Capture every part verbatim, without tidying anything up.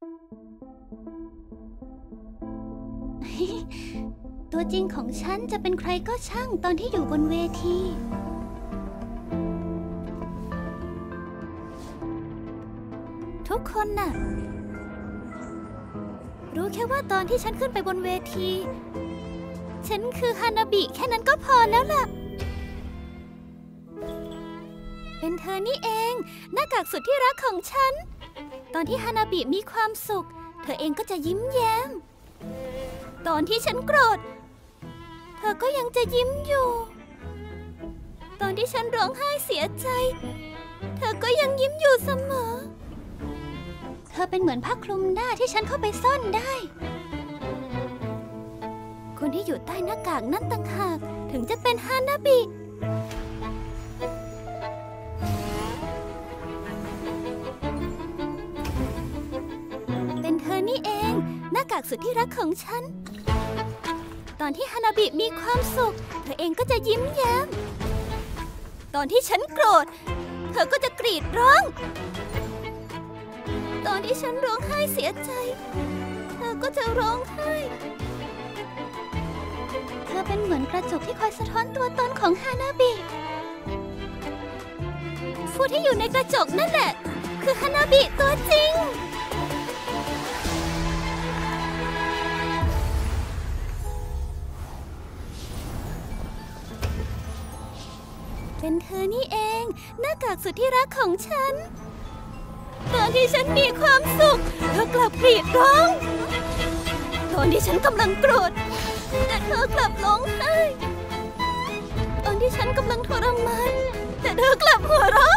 ตัวจริงของฉันจะเป็นใครก็ช่างตอนที่อยู่บนเวทีทุกคนน่ะรู้แค่ว่าตอนที่ฉันขึ้นไปบนเวทีฉันคือฮานาบิแค่นั้นก็พอแล้วล่ะเป็นเธอนี่เองหน้ากากสุดที่รักของฉันตอนที่ฮานาบิมีความสุขเธอเองก็จะยิ้มแย้มตอนที่ฉันโกรธเธอก็ยังจะยิ้มอยู่ตอนที่ฉันร้องไห้เสียใจเธอก็ยังยิ้มอยู่เสมอเธอเป็นเหมือนผ้าคลุมหน้าที่ฉันเข้าไปซ่อนได้คนที่อยู่ใต้หน้ากากนั่นต่างหากถึงจะเป็นฮานาบิเป็นเธอนี่เองหน้ากากสุดที่รักของฉันตอนที่ฮานาบิมีความสุขเธอเองก็จะยิ้มแย้มตอนที่ฉันโกรธเธอก็จะกรีดร้องตอนที่ฉันร้องไห้เสียใจเธอก็จะร้องไห้เธอเป็นเหมือนกระจกที่คอยสะท้อนตัวตนของฮานาบิผู้ที่อยู่ในกระจกนั่นแหละคือฮานาบิตัวจริงเป็นเธอนี่เองหน้ากากสุดที่รักของฉันตอนที่ฉันมีความสุขเธอกลับกรีดร้องตอนที่ฉันกำลังโกรธแต่เธอกลับร้องไห้ตอนที่ฉันกำลังทรมานแต่เธอกลับหัวเราะ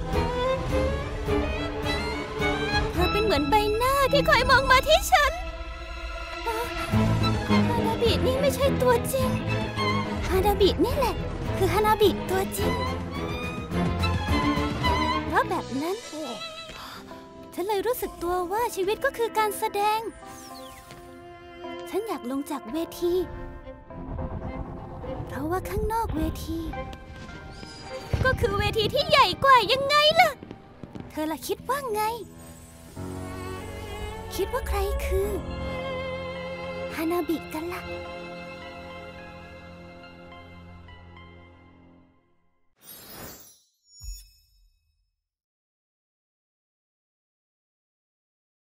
เธอเป็นเหมือนใบหน้าที่คอยมองมาที่ฉันฮานาบินี่ไม่ใช่ตัวจริงฮานาบินี่แหละคือฮานาบิตัวจริงเพราะแบบนั้นฉันเลยรู้สึกตัวว่าชีวิตก็คือการแสดงฉันอยากลงจากเวทีเพราะว่าข้างนอกเวทีก็คือเวทีที่ใหญ่กว่ายังไงล่ะเธอล่ะคิดว่าไงคิดว่าใครคือฮานาบิกันล่ะ